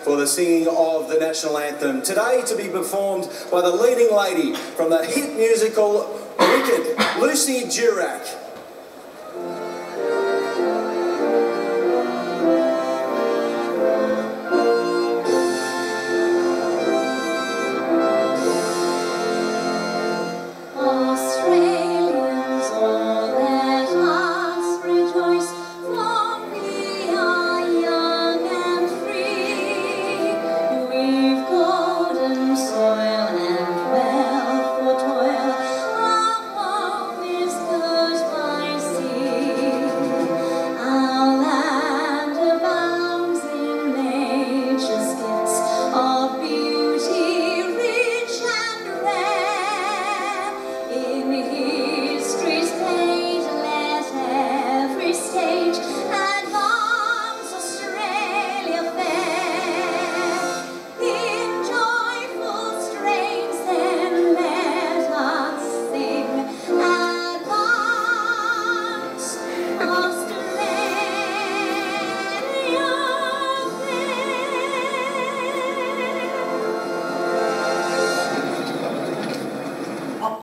for the singing of the national anthem. Today to be performed by the leading lady from the hit musical Wicked, Lucy Durack.